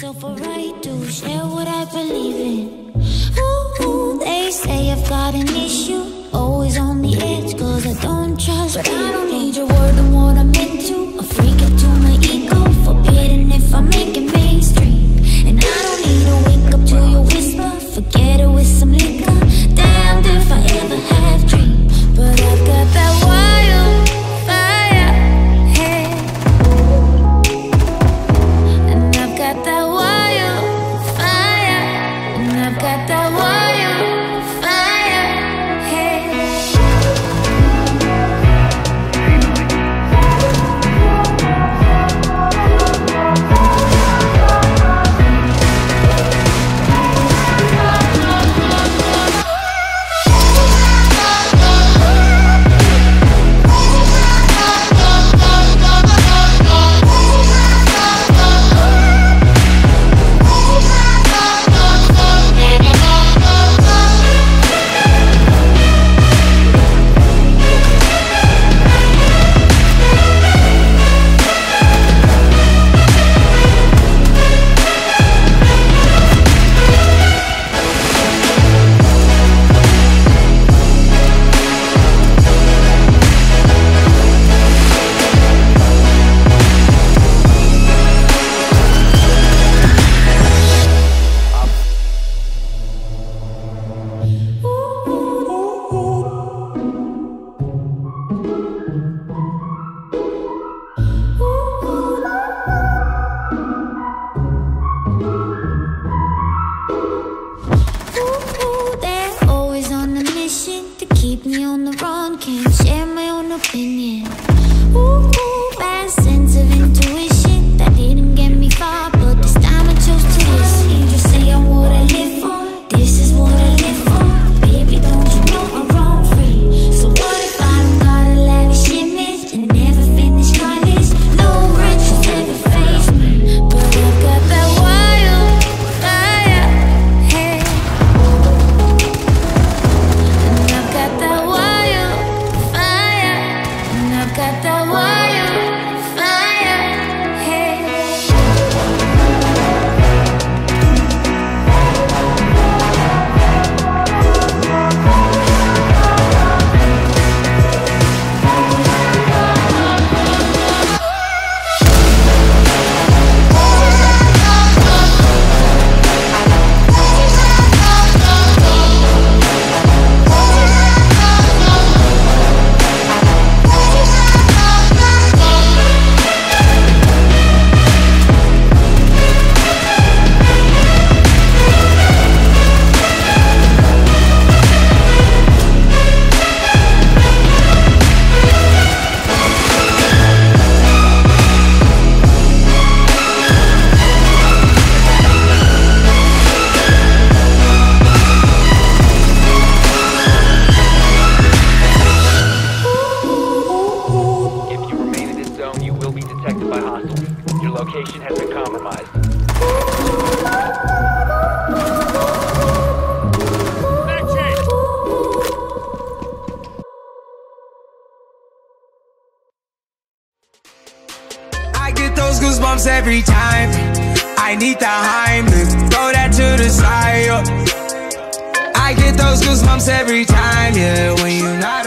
myself a right to share what I believe in. Ooh, they say I've got an issue, always on the edge, cause I don't trust. But I don't need your word on what I'm into. A freak into my ego, forbidden if I make it mainstream. And I don't need to wake up to your whisper, forget it with some liquor. Damned if I ever have dreamed, but I've got that wildfire head, and I've got that wildfire, and I've got that wildfire head. Keep me on the run, can't share my own opinion. Ooh, bad sense of intuition that didn't get me far, but this time I chose to listen. You just say I'm what I live for, this is what I live for. Baby, don't you know I'm wrong free? So what if I don't got a lavish image and never finish college? No riches ever face me, but I've got that wildfire head, and I've got that wildfire, and I've got that wildfire head. You will be detected by hostiles. Your location has been compromised. I get those goosebumps every time. I need the Heimlich, throw that to the side. I get those goosebumps every time, yeah, when you're not